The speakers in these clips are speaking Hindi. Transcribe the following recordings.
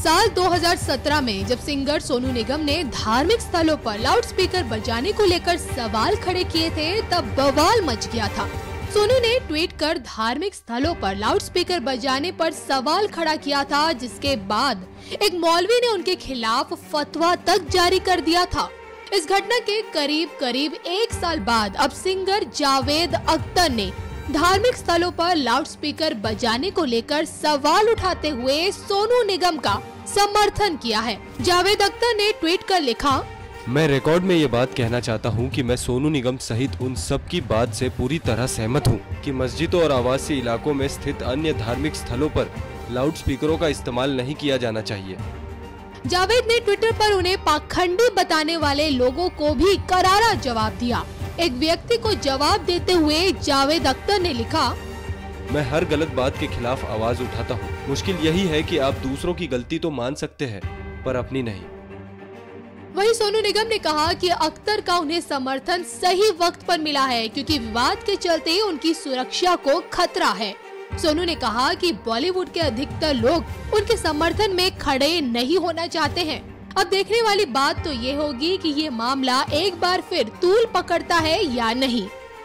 साल 2017 में जब सिंगर सोनू निगम ने धार्मिक स्थलों पर लाउडस्पीकर बजाने को लेकर सवाल खड़े किए थे, तब बवाल मच गया था। सोनू ने ट्वीट कर धार्मिक स्थलों पर लाउडस्पीकर बजाने पर सवाल खड़ा किया था, जिसके बाद एक मौलवी ने उनके खिलाफ फतवा तक जारी कर दिया था। इस घटना के करीब 1 साल बाद अब सिंगर जावेद अख्तर ने धार्मिक स्थलों पर लाउडस्पीकर बजाने को लेकर सवाल उठाते हुए सोनू निगम का समर्थन किया है। जावेद अख्तर ने ट्वीट कर लिखा, मैं रिकॉर्ड में ये बात कहना चाहता हूँ कि मैं सोनू निगम सहित उन सब की बात से पूरी तरह सहमत हूँ कि मस्जिदों और आवासीय इलाकों में स्थित अन्य धार्मिक स्थलों पर लाउडस्पीकरों का इस्तेमाल नहीं किया जाना चाहिए। जावेद ने ट्विटर पर उन्हें पाखंडी बताने वाले लोगों को भी करारा जवाब दिया। एक व्यक्ति को जवाब देते हुए जावेद अख्तर ने लिखा, मैं हर गलत बात के खिलाफ आवाज उठाता हूँ। मुश्किल यही है कि आप दूसरों की गलती तो मान सकते हैं, पर अपनी नहीं। वहीं सोनू निगम ने कहा कि अख्तर का उन्हें समर्थन सही वक्त पर मिला है, क्योंकि विवाद के चलते उनकी सुरक्षा को खतरा है। सोनू ने कहा कि बॉलीवुड के अधिकतर लोग उनके समर्थन में खड़े नहीं होना चाहते हैं। अब देखने वाली बात तो ये होगी कि ये मामला एक बार फिर तूल पकड़ता है या नहीं।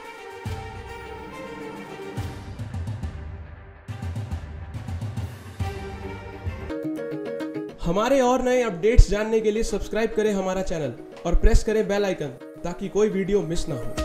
हमारे और नए अपडेट्स जानने के लिए सब्सक्राइब करें हमारा चैनल और प्रेस करें बेल आइकन ताकि कोई वीडियो मिस ना हो।